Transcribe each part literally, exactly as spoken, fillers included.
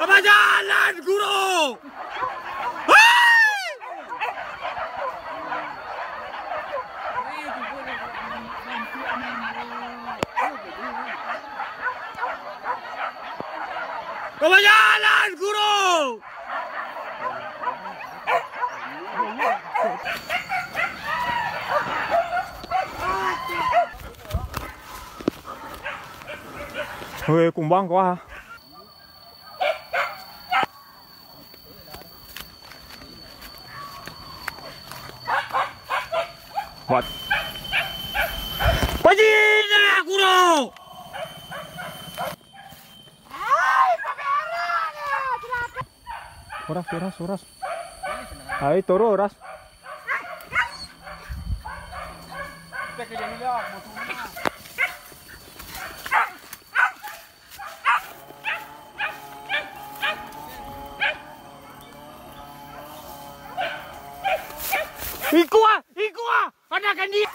Kebajalan, guru! Kebajalan, guru! Ôi, cùng băng quá. What? Pagina, guru! Oras, oras, oras. Ay, toro, oras. Iku ah, iku ah, anakan dia.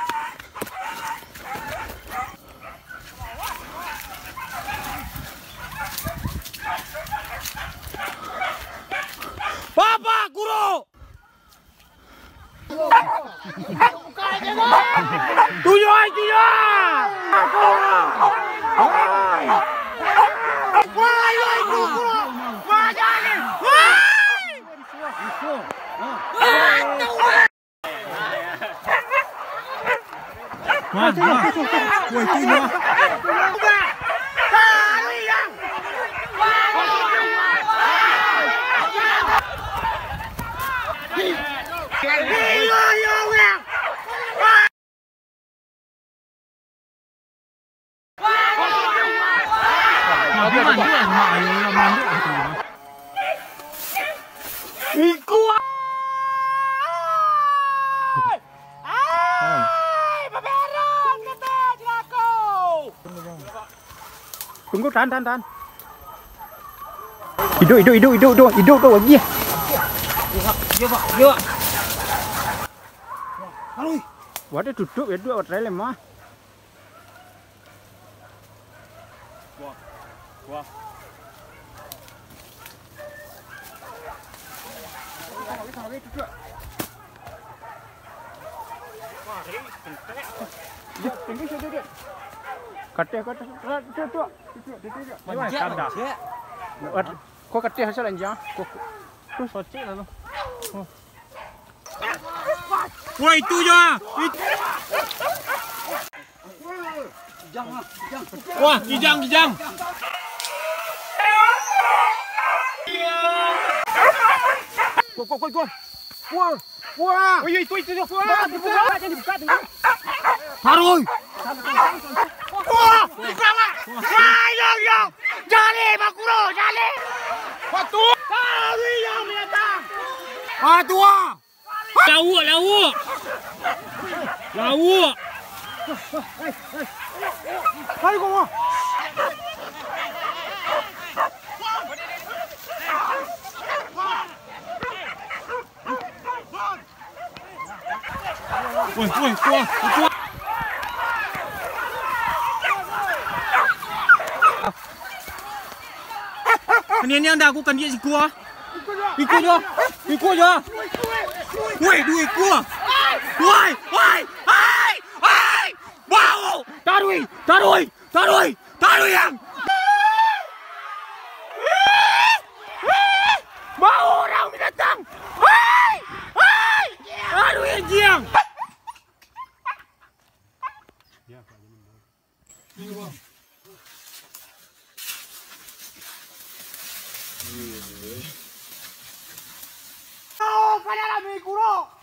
Papa, guru. Tujuh, tujuh. Wah, itu guru. Wah, jangan. Wah. Wah, wah, woi tu ni. Iku. Tunggu, tahan, tahan, tahan. Hidup, hidup, hidup, hidup, hidup, hidup, hidup lagi. Iya, Pak, iya, Pak. Halo. Waduh, duduk ya, dua orang lemah. Wah, wah. Tinggi sudah dia. Katih katih tu tu tu tu. Macam dah. Kau katih hasil anjang. Kau tu socik lah tu. Wah itu je. Kijang lah, kijang. Wah kijang kijang. Kau kau kau kau. Wah wah. Oi itu itu tu. Wah dibuka jangan dibuka tu. Taruh. Wah, sama. Wah, yo yo. Jale, Makuro, jale. Watu. Taruh yang binatang. Ah, tua. Lawak, lawak. Lawak. Hai kau. Woi, woi, tua, tua. Ini yang dah aku kan dia si gua. Ikut je. Ikut je. Woi, duit gua. Woi, woi, hai, hai. Bau. Taruh, taruh, taruh, taruh yang. Bau orang binatang. Hai, hai. Taruh yang jiang. Oh, pada lah, Mikuro.